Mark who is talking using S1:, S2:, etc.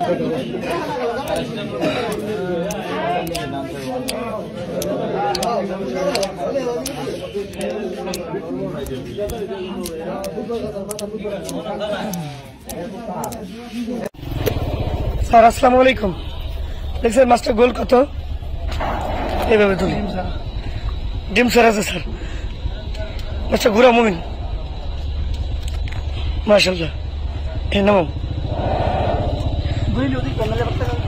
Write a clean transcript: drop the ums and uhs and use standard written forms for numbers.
S1: Sir আসসালামু আলাইকুম। দেখছেন মাস্টার গোল কত এইভাবে তুলি ডিম স্যার আছে স্যার মাস্টার ঘুরা মুমিন মাশাআল্লাহ এই নাম